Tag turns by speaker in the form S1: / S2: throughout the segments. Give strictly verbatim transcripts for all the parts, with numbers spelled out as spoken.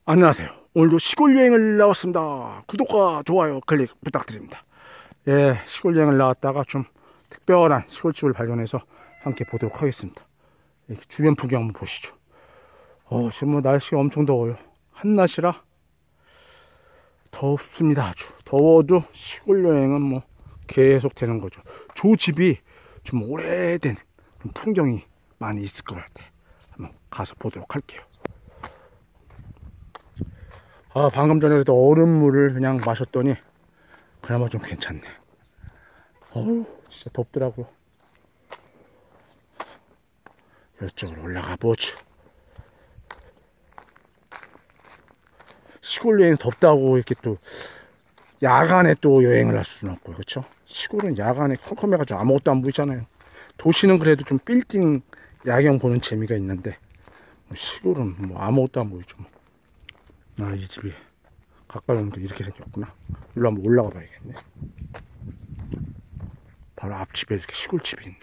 S1: 안녕하세요. 오늘도 시골 여행을 나왔습니다. 구독과 좋아요 클릭 부탁드립니다. 예, 시골 여행을 나왔다가 좀 특별한 시골집을 발견해서 함께 보도록 하겠습니다. 주변 풍경 한번 보시죠. 어, 지금 뭐 날씨가 엄청 더워요. 한낮이라 덥습니다. 아주 더워도 시골 여행은 뭐 계속 되는 거죠. 저 집이 좀 오래된 풍경이 많이 있을 것 같아. 한번 가서 보도록 할게요. 아, 방금 전에도 얼음물을 그냥 마셨더니 그나마 좀 괜찮네. 어우, 진짜 덥더라고요. 이쪽으로 올라가 보죠. 시골 여행 덥다고 이렇게 또 야간에 또 여행을 할 수는 없고요. 그렇죠? 시골은 야간에 컴컴해가지고 아무것도 안 보이잖아요. 도시는 그래도 좀 빌딩 야경 보는 재미가 있는데 시골은 뭐 아무것도 안 보이죠. 아, 이 집이 가까이 오니까 이렇게 생겼구나. 일로 한번 올라가 봐야겠네. 바로 앞집에 이렇게 시골집이 있네.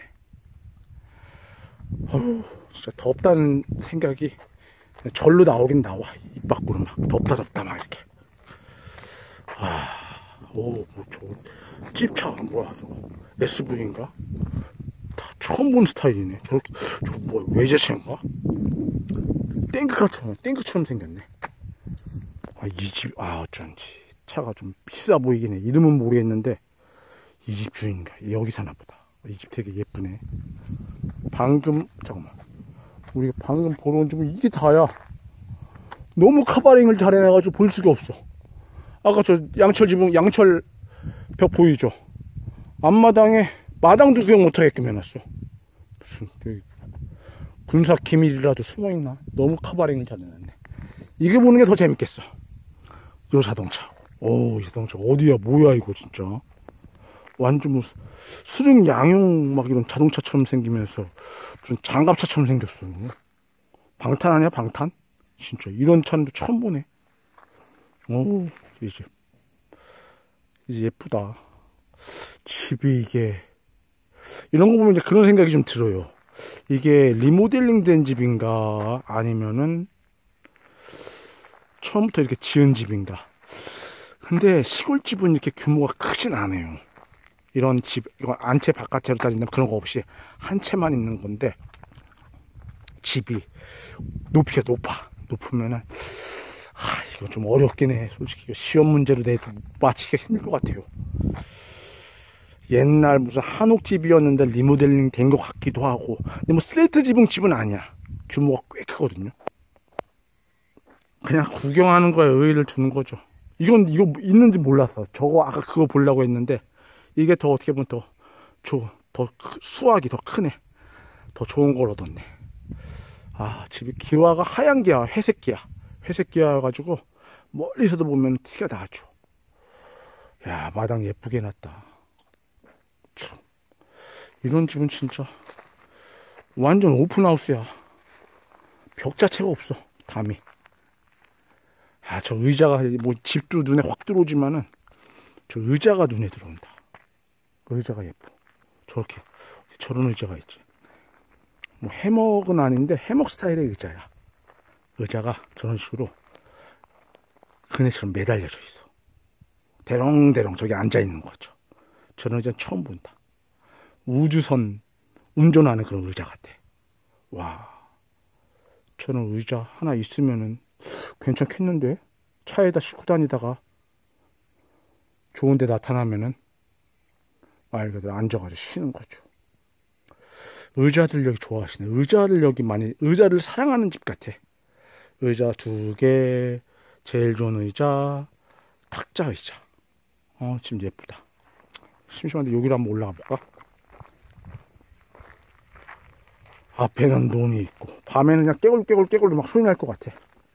S1: 어우, 진짜 덥다는 생각이 절로 나오긴 나와. 입 밖으로 막 덥다 덥다 막 이렇게. 아, 오, 뭐 저거 찝차 뭐야 저거 에스브이인가? 다 처음 본 스타일이네. 저렇게 저거 뭐야 외제차인가? 탱크카처럼 탱크처럼 생겼네. 아, 이 집, 아, 어쩐지 차가 좀 비싸 보이긴 해. 이름은 모르겠는데 이 집 주인인가? 여기 사나 보다. 이 집 되게 예쁘네. 방금, 잠깐만, 우리가 방금 보러 온 집은 이게 다야. 너무 카바링을 잘 해놔가지고 볼 수가 없어. 아까 저 양철 지붕, 양철 벽 보이죠? 앞마당에 마당도 구경 못하게끔 해놨어. 무슨 여기 군사 기밀이라도 숨어있나? 너무 카바링을 잘 해놨네. 이게 보는 게 더 재밌겠어. 요 자동차. 오, 이 자동차 어디야? 뭐야 이거 진짜. 완전 뭐 수륙 양용 막 이런 자동차처럼 생기면서 무슨 장갑차처럼 생겼어. 방탄 아니야 방탄? 진짜 이런 차는 처음 보네. 오, 이제 이제 예쁘다. 집이 이게 이런 거 보면 이제 그런 생각이 좀 들어요. 이게 리모델링 된 집인가 아니면은 처음부터 이렇게 지은 집인가. 근데 시골집은 이렇게 규모가 크진 않아요. 이런 집, 이거 한 채 바깥채로 따진다면 그런 거 없이 한 채만 있는 건데 집이 높이가 높아. 높으면은 아, 이거 좀 어렵긴 해. 솔직히 시험 문제로 내도 맞히기가 힘들 것 같아요. 옛날 무슨 한옥집이었는데 리모델링 된 것 같기도 하고. 근데 뭐 슬레이트 지붕 집은 아니야. 규모가 꽤 크거든요. 그냥 구경하는 거에 의의를 두는 거죠. 이건 이거 있는지 몰랐어. 저거 아까 그거 보려고 했는데 이게 더 어떻게 보면 더 조, 더 수확이 더 크네. 더 좋은 걸 얻었네. 아, 집이 기와가 하얀 기와, 회색 기와, 회색 기와여가지고 멀리서도 보면 티가 나죠. 야, 마당 예쁘게 해놨다. 참, 이런 집은 진짜 완전 오픈하우스야. 벽 자체가 없어. 담이. 아, 저 의자가 뭐 집도 눈에 확 들어오지만은 저 의자가 눈에 들어온다. 의자가 예뻐. 저렇게 저런 의자가 있지. 뭐 해먹은 아닌데 해먹 스타일의 의자야. 의자가 저런 식으로 그네처럼 매달려져 있어. 대롱대롱 저기 앉아 있는 거죠. 저런 의자는 처음 본다. 우주선 운전하는 그런 의자 같아. 와, 저런 의자 하나 있으면은 괜찮겠는데? 차에다 싣고 다니다가 좋은 데 나타나면은 말 그대로 앉아가지고 쉬는 거죠. 의자들 여기 좋아하시네. 의자를 여기 많이, 의자를 사랑하는 집 같아. 의자 두 개, 제일 좋은 의자, 탁자 의자. 어, 지금 예쁘다. 심심한데 여기로 한번 올라가 볼까? 앞에는 논이 있고, 밤에는 그냥 깨굴깨굴 깨굴 막 소리 날 것 같아.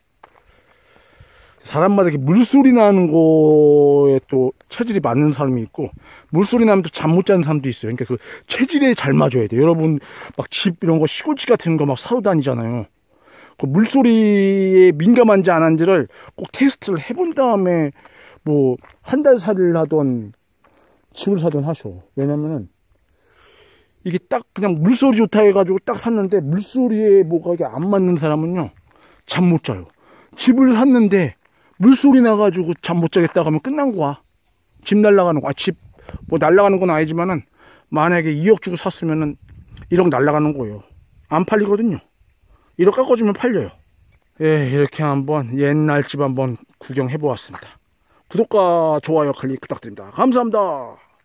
S1: 사람마다 이렇게 물소리 나는 거에 또 체질이 맞는 사람이 있고, 물소리 나면 또 잠 못 자는 사람도 있어요. 그러니까 그 체질에 잘 맞아야 돼요. 여러분 막 집 이런 거 시골집 같은 거 막 사러 다니잖아요. 그 물소리에 민감한지 안 한지를 꼭 테스트를 해본 다음에 뭐 한 달 살이를 하던 집을 사든 하셔. 왜냐면은 이게 딱 그냥 물소리 좋다 해가지고 딱 샀는데 물소리에 뭐가 이게 안 맞는 사람은요 잠 못 자요. 집을 샀는데 물소리 나가지고 잠 못 자겠다 하면 끝난 거야. 집 날라가는 거야. 집 뭐 날라가는 건 아니지만은 만약에 이억 주고 샀으면은 일억 날라가는 거예요. 안 팔리거든요. 일억 깎아주면 팔려요. 예, 이렇게 한번 옛날 집 한번 구경해 보았습니다. 구독과 좋아요 클릭 부탁드립니다. 감사합니다.